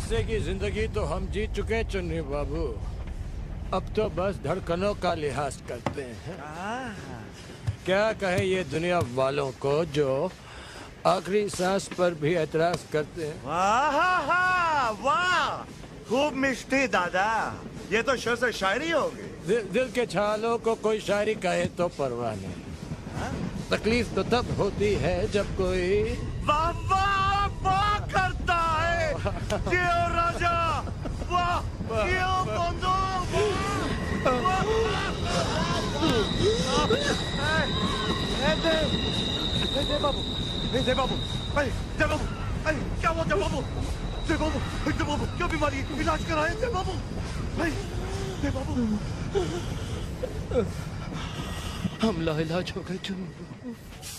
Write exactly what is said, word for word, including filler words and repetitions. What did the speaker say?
हिस्से की जिंदगी तो हम जीत चुके चुन्नी बाबू। अब तो बस धड़कनों का लिहाज करते हैं। क्या कहे ये दुनिया वालों को जो आखिरी सांस पर भी एतराज करते हैं। वाह वाह, खूब मिष्टी दादा, ये तो शेर से शायरी होगी। दिल, दिल के छालों को कोई शायरी कहे तो परवाह नहीं। हा? तकलीफ तो तब होती है जब कोई वाह वाह वाह करता है। जियो राजा, वाह जियो बंधु, वाह। जय बाबू, जय बाबू, जय बाबू, क्या हुआ जय बाबू? जय बाबू, जय बाबू, क्या बीमारी? इलाज कराए जय बाबू, जय बाबू। हम लाइलाज हो गए चुन्नी।